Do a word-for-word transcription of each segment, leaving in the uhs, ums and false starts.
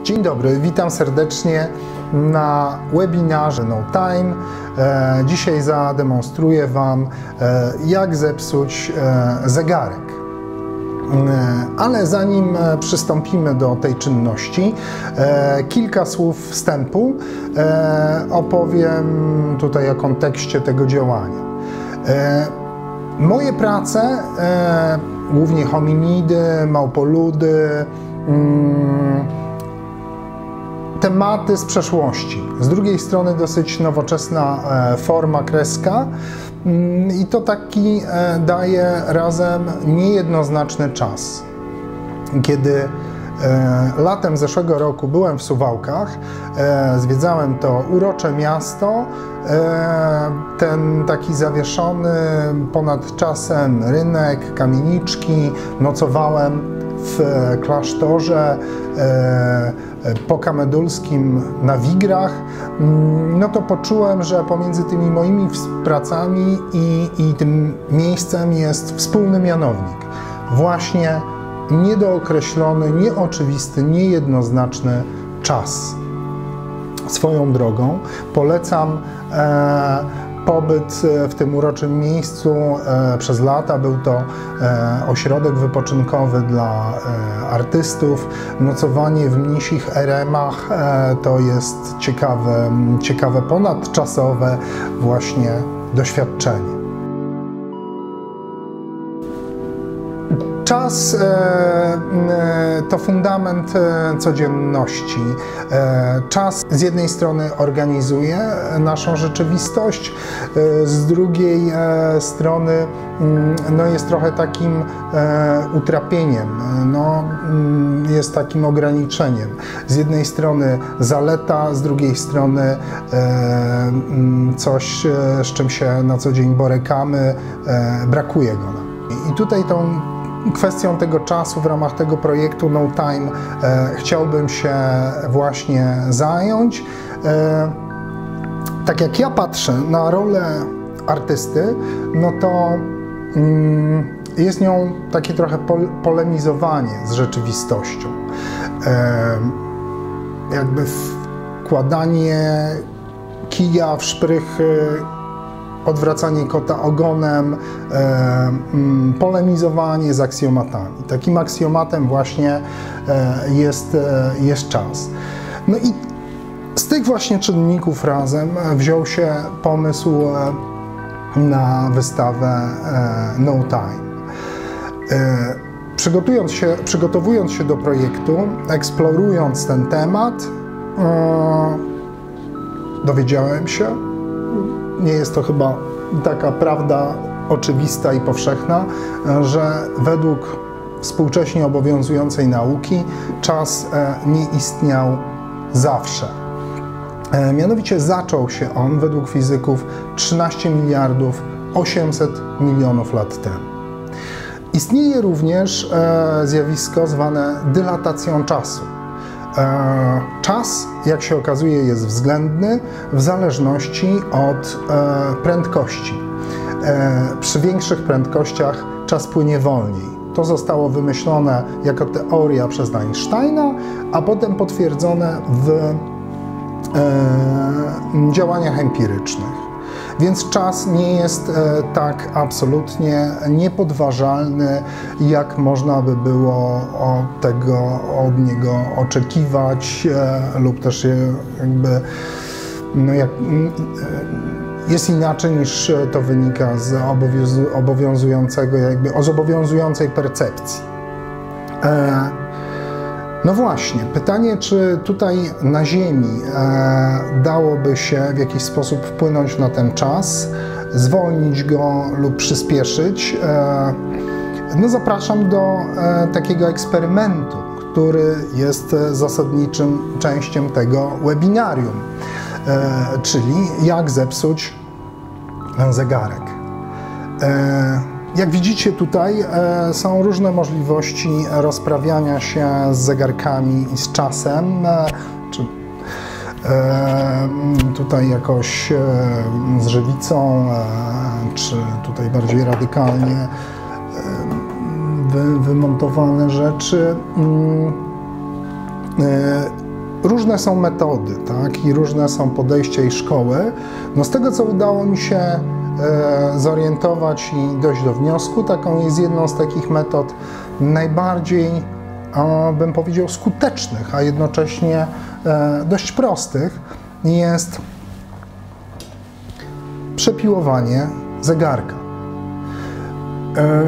Dzień dobry, witam serdecznie na webinarze No Time. Dzisiaj zademonstruję Wam, jak zepsuć zegarek. Ale zanim przystąpimy do tej czynności, kilka słów wstępu. Opowiem tutaj o kontekście tego działania. Moje prace, głównie hominidy, małpoludy, tematy z przeszłości. Z drugiej strony dosyć nowoczesna forma kreska i to taki daje razem niejednoznaczny czas. Kiedy latem zeszłego roku byłem w Suwałkach, zwiedzałem to urocze miasto, ten taki zawieszony ponad czasem rynek, kamieniczki, nocowałem w klasztorze pokamedulskim na Wigrach, no to poczułem, że pomiędzy tymi moimi pracami i, i tym miejscem jest wspólny mianownik. Właśnie niedookreślony, nieoczywisty, niejednoznaczny czas. Swoją drogą polecam e, pobyt w tym uroczym miejscu e, przez lata. Był to e, ośrodek wypoczynkowy dla e, artystów. Nocowanie w mnisich eremach e, to jest ciekawe, ciekawe, ponadczasowe właśnie doświadczenie. Czas e, to fundament e, codzienności. E, czas z jednej strony organizuje naszą rzeczywistość, e, z drugiej e, strony mm, no jest trochę takim e, utrapieniem, no, mm, jest takim ograniczeniem. Z jednej strony zaleta, z drugiej strony e, mm, coś, e, z czym się na co dzień borykamy, e, brakuje go nam. I tutaj tą kwestią tego czasu w ramach tego projektu No Time e, chciałbym się właśnie zająć. E, tak jak ja patrzę na rolę artysty, no to mm, jest nią takie trochę pol polemizowanie z rzeczywistością. E, jakby wkładanie kija w szprychy, odwracanie kota ogonem, e, polemizowanie z aksjomatami. Takim aksjomatem właśnie e, jest, e, jest czas. No i z tych właśnie czynników razem wziął się pomysł e, na wystawę e, No Time. E, przygotowując się, przygotowując się do projektu, eksplorując ten temat, e, dowiedziałem się, nie jest to chyba taka prawda oczywista i powszechna, że według współcześnie obowiązującej nauki czas nie istniał zawsze. Mianowicie zaczął się on według fizyków trzynaście miliardów osiemset milionów lat temu. Istnieje również zjawisko zwane dylatacją czasu. Czas, jak się okazuje, jest względny w zależności od prędkości. Przy większych prędkościach czas płynie wolniej. To zostało wymyślone jako teoria przez Einsteina, a potem potwierdzone w działaniach empirycznych. Więc czas nie jest e, tak absolutnie niepodważalny, jak można by było od tego, od niego oczekiwać, e, lub też je jakby, no jak, e, jest inaczej niż to wynika z obowiązującego, jakby z obowiązującej percepcji. E, No właśnie, pytanie, czy tutaj na Ziemi e, dałoby się w jakiś sposób wpłynąć na ten czas, zwolnić go lub przyspieszyć? E, no zapraszam do e, takiego eksperymentu, który jest zasadniczym częścią tego webinarium, e, czyli jak zepsuć zegarek. E, Jak widzicie tutaj e, są różne możliwości rozprawiania się z zegarkami i z czasem, e, czy e, tutaj jakoś e, z żywicą, e, czy tutaj bardziej radykalnie e, wy, wymontowane rzeczy. E, różne są metody, tak? I różne są podejścia i szkoły. No z tego, co udało mi się e, zorientować i dojść do wniosku, taką jest jedną z takich metod najbardziej, o, bym powiedział, skutecznych, a jednocześnie e, dość prostych, jest przepiłowanie zegarka. E,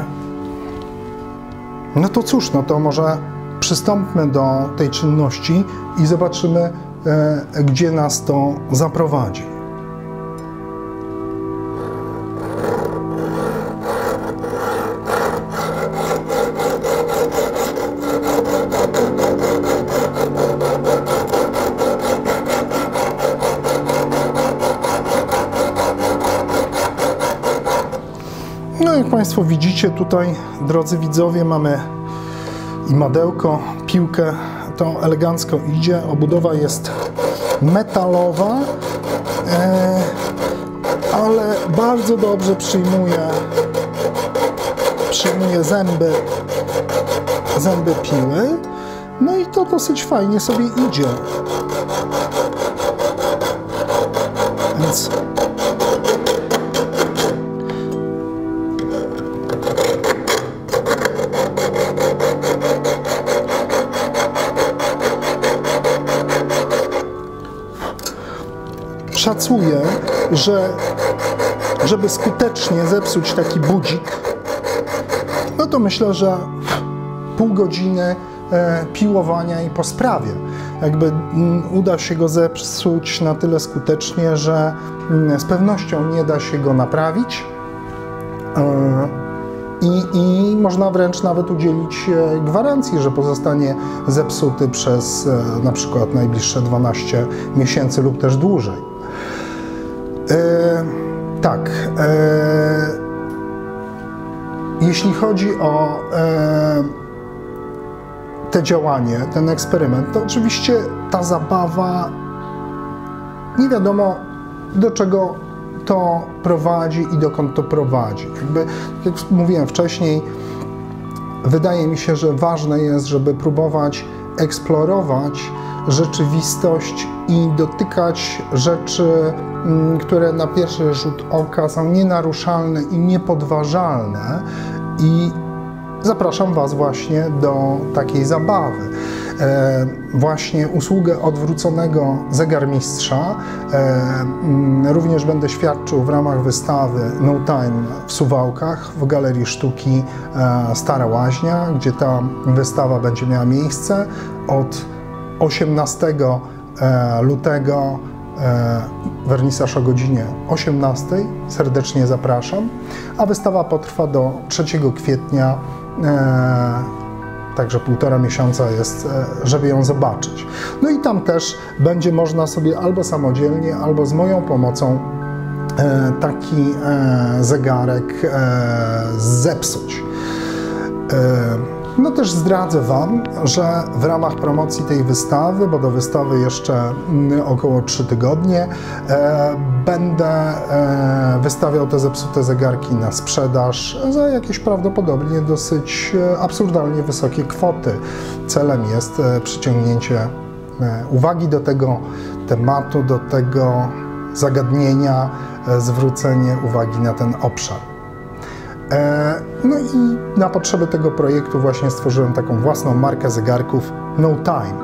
no to cóż, no to może przystąpmy do tej czynności i zobaczymy, e, gdzie nas to zaprowadzi. No jak Państwo widzicie tutaj, drodzy widzowie, mamy i madełko, piłkę, to elegancko idzie, obudowa jest metalowa, e, ale bardzo dobrze przyjmuje, przyjmuje zęby, zęby piły, no i to dosyć fajnie sobie idzie. Więc szacuję, że żeby skutecznie zepsuć taki budzik, no to myślę, że pół godziny e, piłowania i po sprawie. Jakby m, uda się go zepsuć na tyle skutecznie, że m, z pewnością nie da się go naprawić. E, I, I można wręcz nawet udzielić gwarancji, że pozostanie zepsuty przez e, na przykład najbliższe dwanaście miesięcy lub też dłużej. E, tak, e, jeśli chodzi o e, te działanie, ten eksperyment, to oczywiście ta zabawa, nie wiadomo do czego to prowadzi i dokąd to prowadzi. Jakby, jak mówiłem wcześniej, wydaje mi się, że ważne jest, żeby próbować eksplorować rzeczywistość i dotykać rzeczy, które na pierwszy rzut oka są nienaruszalne i niepodważalne, i zapraszam Was właśnie do takiej zabawy. E, właśnie usługę odwróconego zegarmistrza e, również będę świadczył w ramach wystawy No Time w Suwałkach w Galerii Sztuki e, Stara Łaźnia, gdzie ta wystawa będzie miała miejsce od osiemnastego lutego, e, wernisaż o godzinie osiemnastej. Serdecznie zapraszam, a wystawa potrwa do trzeciego kwietnia, e, także półtora miesiąca jest, e, żeby ją zobaczyć. No i tam też będzie można sobie albo samodzielnie, albo z moją pomocą e, taki e, zegarek e, zepsuć. E, No też zdradzę Wam, że w ramach promocji tej wystawy, bo do wystawy jeszcze około trzy tygodnie, e, będę e, wystawiał te zepsute zegarki na sprzedaż za jakieś prawdopodobnie dosyć absurdalnie wysokie kwoty. Celem jest e, przyciągnięcie e, uwagi do tego tematu, do tego zagadnienia, e, zwrócenie uwagi na ten obszar. No i na potrzeby tego projektu właśnie stworzyłem taką własną markę zegarków No Time.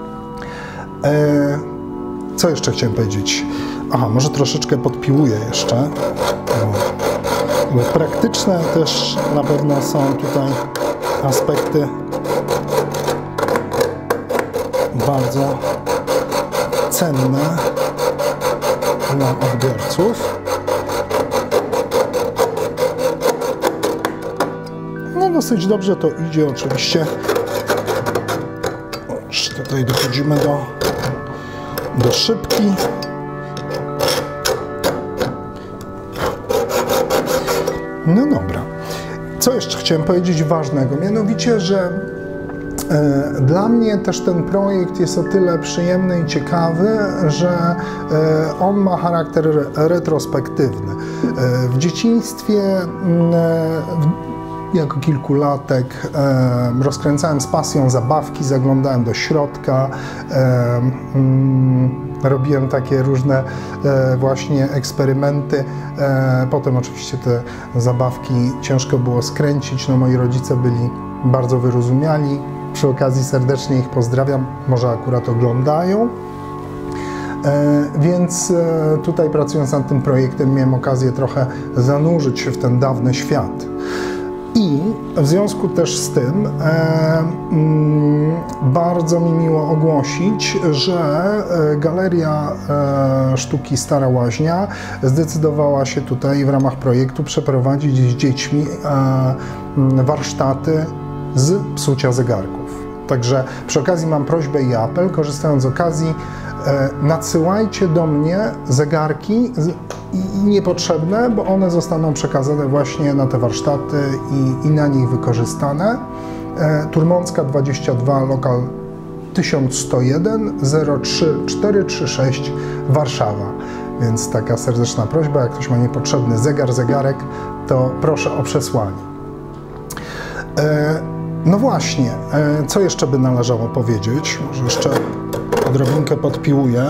Co jeszcze chciałem powiedzieć? Aha, może troszeczkę podpiłuję jeszcze. Bo praktyczne też na pewno są tutaj aspekty bardzo cenne dla odbiorców. Dosyć dobrze to idzie, oczywiście. Już tutaj dochodzimy do, do szybki. No dobra. Co jeszcze chciałem powiedzieć ważnego? Mianowicie, że e, dla mnie też ten projekt jest o tyle przyjemny i ciekawy, że e, on ma charakter retrospektywny. E, w dzieciństwie e, w, jako kilkulatek. E, rozkręcałem z pasją zabawki, zaglądałem do środka. E, mm, robiłem takie różne e, właśnie eksperymenty. E, potem oczywiście te zabawki ciężko było skręcić. No, moi rodzice byli bardzo wyrozumiali. Przy okazji serdecznie ich pozdrawiam, może akurat oglądają. E, więc e, tutaj pracując nad tym projektem miałem okazję trochę zanurzyć się w ten dawny świat. I w związku też z tym e, mm, bardzo mi miło ogłosić, że e, Galeria e, Sztuki Stara Łaźnia zdecydowała się tutaj w ramach projektu przeprowadzić z dziećmi e, warsztaty z psucia zegarków. Także przy okazji mam prośbę i apel, korzystając z okazji, e, nadsyłajcie do mnie zegarki z, i, i niepotrzebne, bo one zostaną przekazane właśnie na te warsztaty i, i na nich wykorzystane. E, Turmącka dwadzieścia dwa, lokal tysiąc sto jeden, zero trzy cztery trzy sześć, Warszawa. Więc taka serdeczna prośba, jak ktoś ma niepotrzebny zegar, zegarek, to proszę o przesłanie. E, No właśnie, co jeszcze by należało powiedzieć? Może jeszcze odrobinkę podpiłuję.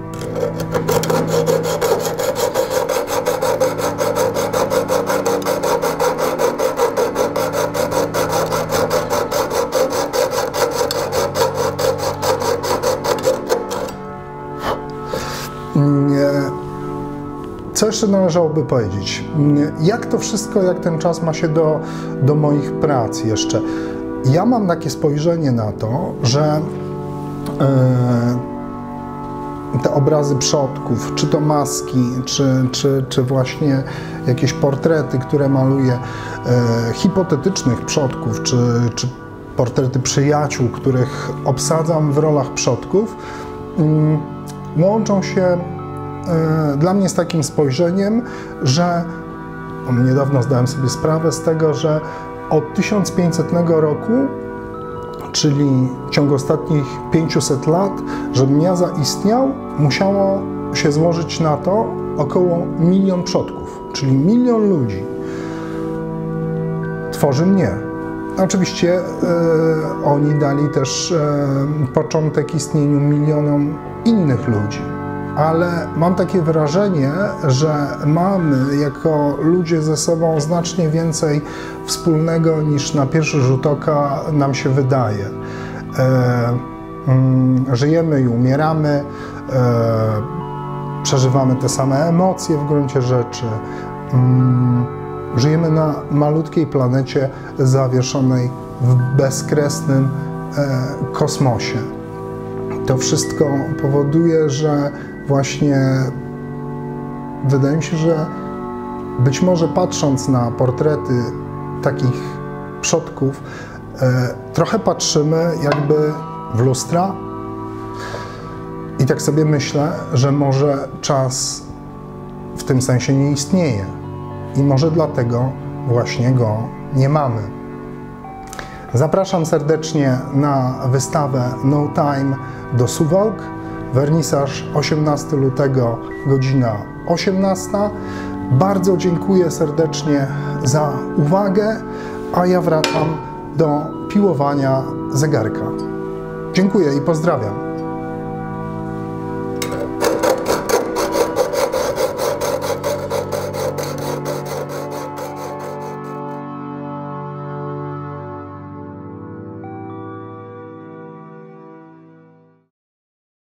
Co jeszcze należałoby powiedzieć? Jak to wszystko, jak ten czas ma się do, do moich prac jeszcze? Ja mam takie spojrzenie na to, że e, te obrazy przodków, czy to maski, czy, czy, czy właśnie jakieś portrety, które maluję, e, hipotetycznych przodków, czy, czy portrety przyjaciół, których obsadzam w rolach przodków, mm, łączą się e, dla mnie z takim spojrzeniem, że niedawno zdałem sobie sprawę z tego, że od tysiąc pięćsetnego roku, czyli w ciągu ostatnich pięciuset lat, żebym ja zaistniał, musiało się złożyć na to około milion przodków, czyli milion ludzi tworzy mnie. Oczywiście e, oni dali też e, początek istnieniu milionom innych ludzi. Ale mam takie wrażenie, że mamy jako ludzie ze sobą znacznie więcej wspólnego niż na pierwszy rzut oka nam się wydaje. E, mm, żyjemy i umieramy, e, przeżywamy te same emocje w gruncie rzeczy. Mm, żyjemy na malutkiej planecie zawieszonej w bezkresnym e, kosmosie. To wszystko powoduje, że właśnie wydaje mi się, że być może patrząc na portrety takich przodków, e, trochę patrzymy jakby w lustra i tak sobie myślę, że może czas w tym sensie nie istnieje i może dlatego właśnie go nie mamy. Zapraszam serdecznie na wystawę No Time do Suwałk. Wernisaż osiemnastego lutego, godzina osiemnasta. Bardzo dziękuję serdecznie za uwagę, a ja wracam do piłowania zegarka. Dziękuję i pozdrawiam.